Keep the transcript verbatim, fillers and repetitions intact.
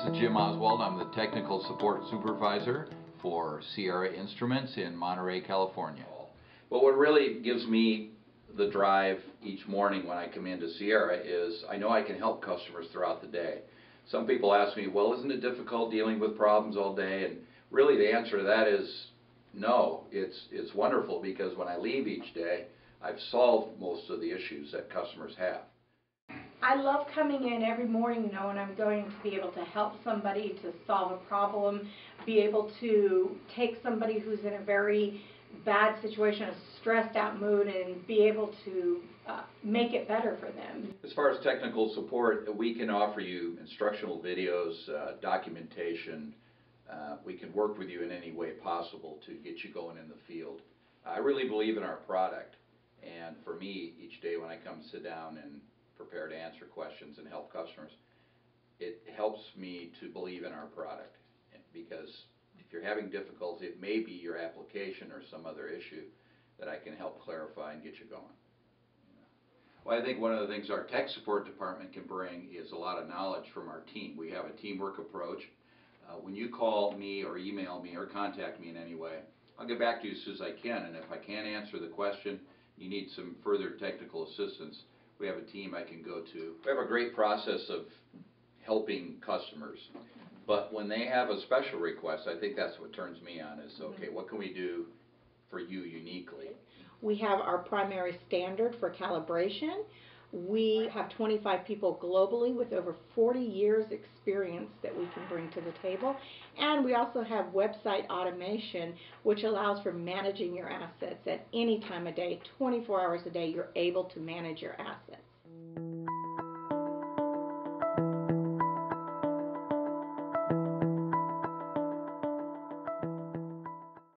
is Jim Oswald. I'm the Technical Support Supervisor for Sierra Instruments in Monterey, California. But what really gives me the drive each morning when I come into Sierra is I know I can help customers throughout the day. Some people ask me, well, isn't it difficult dealing with problems all day? And really the answer to that is no. It's, it's wonderful because when I leave each day, I've solved most of the issues that customers have. I love coming in every morning knowing I'm going to be able to help somebody to solve a problem, be able to take somebody who's in a very bad situation, a stressed out mood, and be able to uh, make it better for them. As far as technical support, we can offer you instructional videos, uh, documentation. Uh, we can work with you in any way possible to get you going in the field. I really believe in our product, and for me, each day when I come sit down and prepare to answer questions and help customers, it helps me to believe in our product, because if you're having difficulty, it may be your application or some other issue that I can help clarify and get you going. Well, I think one of the things our tech support department can bring is a lot of knowledge from our team. We have a teamwork approach. Uh, when you call me or email me or contact me in any way, I'll get back to you as soon as I can, and if I can't answer the question, you need some further technical assistance, we have a team I can go to. We have a great process of helping customers, but when they have a special request, I think that's what turns me on is, okay, what can we do for you uniquely? We have our primary standard for calibration. We have twenty-five people globally with over forty years experience that we can bring to the table. And we also have website automation, which allows for managing your assets at any time of day, twenty-four hours a day, you're able to manage your assets.